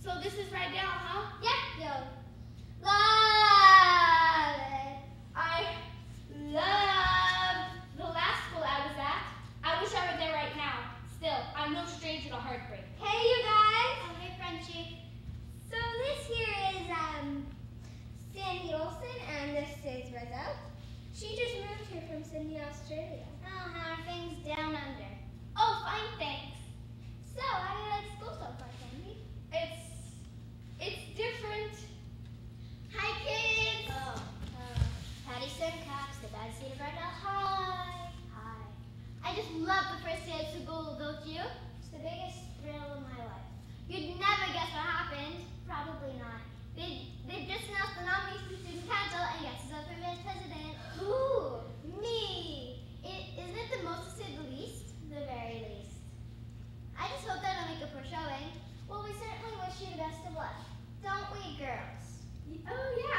So this is right now, huh? Yep, yo. Love it. I love the last school I was at. I wish I were there right now. Still, I'm no stranger to heartbreak. Hey, you guys. Oh, hey, Frenchie. So this here is Sandy Olson, and this is Rizzo. She just moved here from Sydney, Australia. Oh, how are things down under? Oh, fine, thanks. So, how do you like school so far, Sandy? It's different. Hi, kids. Oh, Patty Cox, the bad seed of Brenda. Hi. Hi. I just love the first day of school, don't you? It's the biggest thrill of my life. You'd never guess what happened. Probably not. They've just announced the nominees for student council, and guess who's up for vice president? Who? Me. Isn't it the most to say the least? The very least. I just hope that'll make a poor showing. Well, we certainly wish you the best of luck. Don't we, girls? Oh yeah.